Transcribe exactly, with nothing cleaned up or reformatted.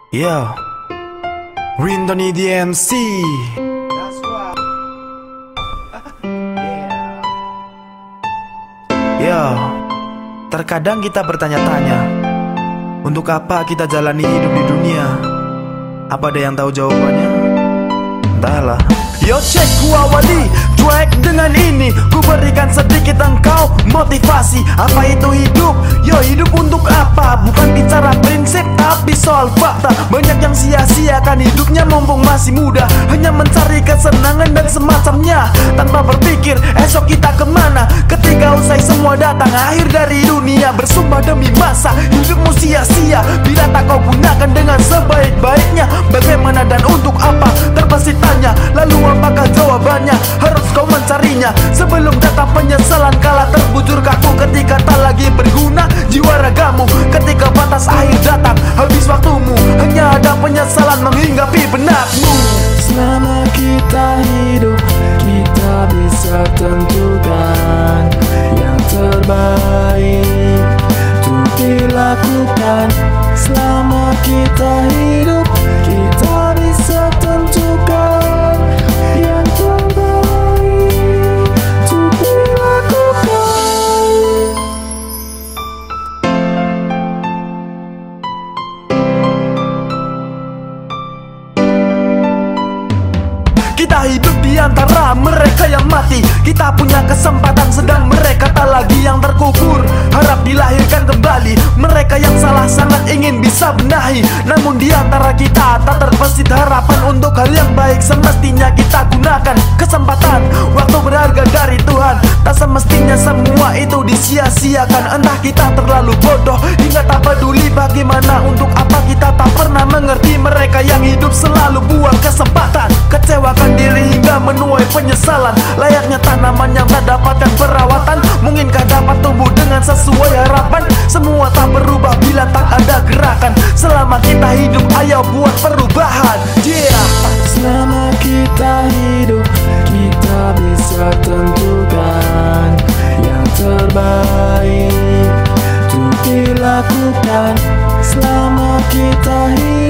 Yeah, Rindoni D M C. That's right. Yeah. Yeah, terkadang kita bertanya-tanya, untuk apa kita jalani hidup di dunia? Apa ada yang tahu jawabannya? Entahlah. Yo cek ku awali, cuek dengan ini, ku berikan sedikit engkau motivasi. Apa itu hidup? Yo hidup untuk apa? Bukan bicara prinsip tapi soal fakta. Banyak yang sia-siakan hidupnya mumpung masih muda, hanya mencari kesenangan dan semacamnya, tanpa berpikir esok kita kemana. Ketika usai semua datang akhir dari dunia, bersumpah demi masa hidupmu sia-sia bila tak kau gunakan dengan sebaik-baiknya. Bagaimana dan untuk apa? Terpasti tanya. Lalu apakah jawabannya? Harus kau mencarinya sebelum datang penyesalan kala terbujur kaku. Ketika tak lagi berguna jiwa ragamu, ketika batas akhir datang habis waktumu, hanya ada penyesalan menghinggapi benakmu. Selama kita hidup, kita bisa tentukan yang terbaik untuk dilakukan. Selama kita hidup, kita bisa tentukan yang terbaik untuk dilakukan. Kita hidup di antara mereka yang mati. Kita punya kesempatan sedang mereka tak lagi yang terkubur, harap dilahirkan kembali. Mereka yang salah sangat ingin bisa benahi, namun di antara kita tak terbesit harapan untuk hal yang baik. Semestinya kita gunakan kesempatan, waktu berharga dari Tuhan. Tak semestinya semua itu disia-siakan. Entah kita terlalu bodoh hingga tak peduli bagaimana, untuk apa kita tak pernah mengerti mereka yang hidup selalu buang kesempatan, kecewakan diri hingga menuai penyesalan. Layaknya tanaman yang tak dapatkan perawatan, mungkinkah dapat tumbuh dengan sesuai harapan? Semua tak berubah bila tak ada gerakan. Selama kita hidup ayo buat perubahan. Yeah. Selama kita hidup, kita bisa tentukan yang terbaik untuk dilakukan. Selama kita hidup,